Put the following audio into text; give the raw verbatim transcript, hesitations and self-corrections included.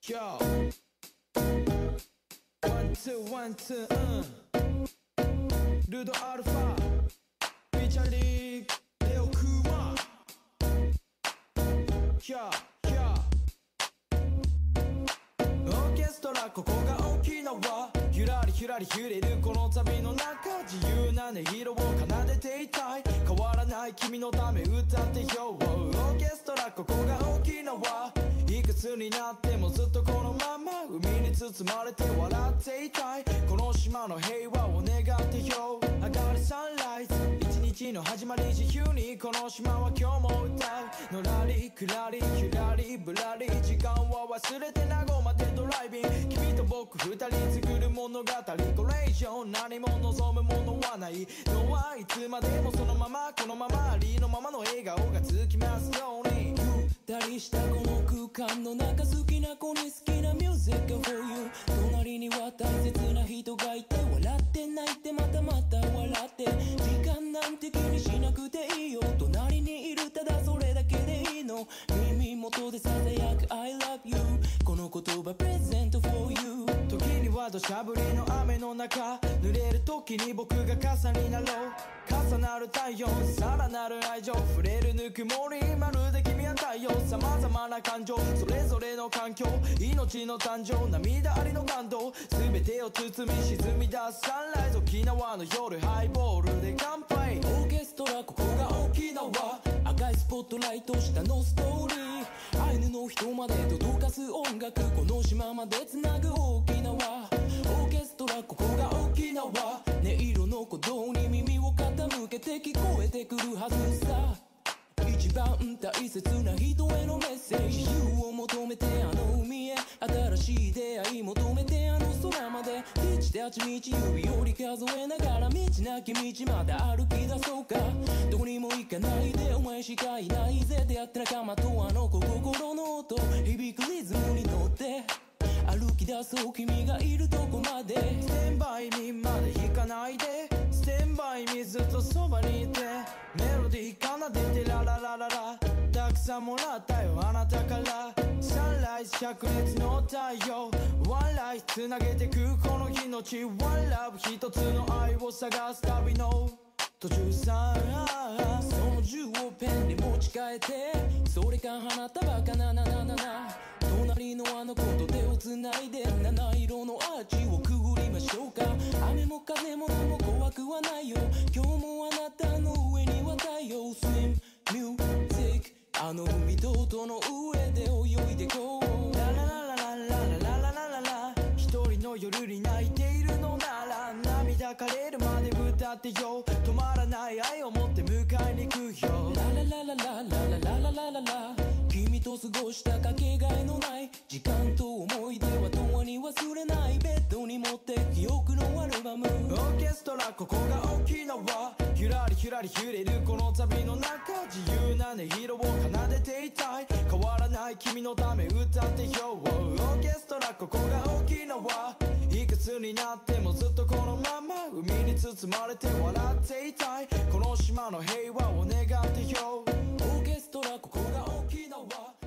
Yo One two one two うんルドアルファフィーチャリングレオクマ Yo Yo オーケストラここが沖縄ひゅらりひゅらり揺れるこの旅の中自由な音色を奏でていたい変わらない君のため歌ってよオーケストラここが沖縄いくつになってもずっとこのまま海に包まれて笑っていたいこの島の平和を願ってよ上がるサンライズ一日の始まり自由にこの島は今日も歌うのらりくらりゆらりぶらり時間は忘れて名護までドライビング君と僕二人作る物語これ以上何も望むものはないのはいつまでもそのままこのままありのままの笑顔が続きますようにゆったりしたこの空間の中好きな子に好きなミュージック for you 隣には大切な人がいて笑って泣いてまたまた笑って時間なんて気にしなくていいよ隣にいるただそれだけでいいの耳元でささやく I love you この言葉プレゼント for you 時には土砂降りの雨の中濡れる時に僕が傘になろう重なる体温さらなる愛情触れるぬくもりまるで君は太陽様々な感情それぞれの環境命の誕生涙ありの感動全てを包み沈み出すサンライズ沖縄の夜ハイボールで乾杯オーケストラここが沖縄赤いスポットライト下のストーリーアイヌの人まで届かす音楽この島までつなぐ沖縄オーケストラここが沖縄音色の鼓動に耳を傾けて聞こえてくるはずさ一番大切な人へのメッセージ自由を求めてあの海へ新しい出会い求めてあの空まで一たち道指折り数えながら道なき道まで歩き出そうかどこにも行かないでお前しかいないぜ出会った仲間とあの子心の音響くリズムに乗って歩き出そう君がいるとこまでステンバイミーまで行かないでステンバイミーずっとそばにいてメロディー奏でてラララララたくさんもらったよあなたからサンライズ灼熱の太陽ワンライフつなげてくこの命ワンラブ一つの愛を探す旅の途中さその銃をペンに持ち替えてそれが放ったバカななななな隣のあの子と手をつないで七色のアーチをくぐりましょうか雨も風も何も怖くはないよ今日もあなたの上には太陽 Swim Music あの海と音の上で泳いでこうララララララララララララ一人の夜に泣いているのなら涙枯れるまで歌ってよ止まらない愛を持って迎えに行くよララララララララララララ君と過ごしたかけがえのない時間と思い出は永遠に忘れないベッドに持って記憶のアルバムオーケストラここが沖縄ひゅらりひゅらり揺れるこの旅の中自由な音色を奏でていたい変わらない君のため歌ってよオーケストラここが沖縄いくつになってもずっとこのまま海に包まれて笑っていたいこの島の平和を願ってよオーケストラここが沖縄